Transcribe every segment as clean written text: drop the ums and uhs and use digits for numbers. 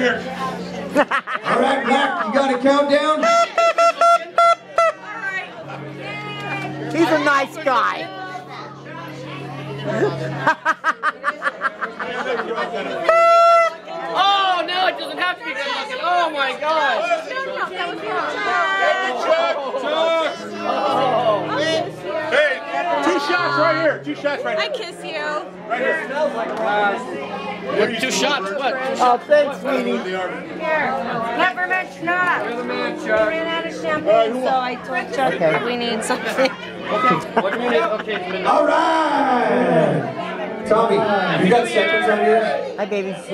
here. All right, Black, you got a countdown? He's a nice guy. Oh, no, it doesn't have to be good looking. Oh, my God. Hey, 2 shots right here. 2 shots right here. I kiss you. Right here. What, 2 shots? What? Oh, thanks, sweetie. Peppermint schnapps. We ran out of champagne, so I told Chuck we need something. What do you need? Okay. All right. Tommy, you got seconds on here? Hi, baby. 6,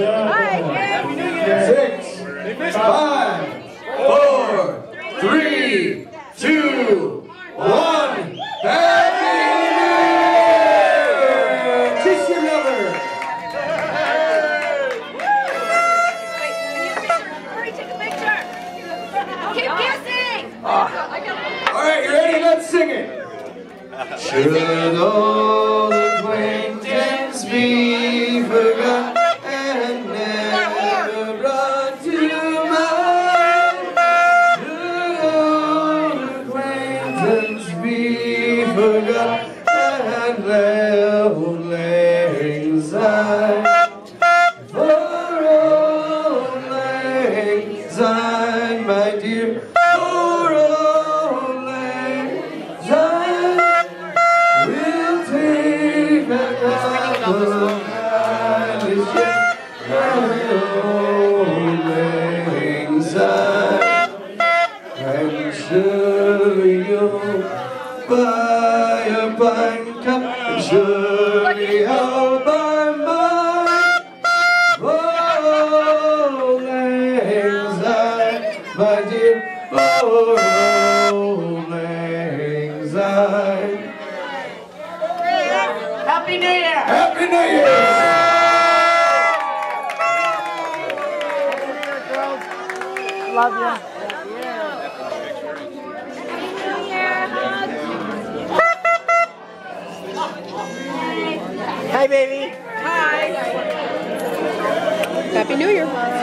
5, 4, 3, 2, 1. Happy New Year! Kiss your lover. Hurry, take a picture. Keep kissing. All right, you ready? Let's sing it. Should old acquaintance be forgot and never brought to mind? Should old acquaintance be forgot and never lang syne? For old lang syne, my dear, for old lang syne. We'll take another night as yet my old lang syne. And surely you'll buy a pine cup, and surely I'll buy mine. Old lang syne, my dear, for old lang syne. Happy New Year! Happy New Year! Love you. Hi, baby. Happy New Year.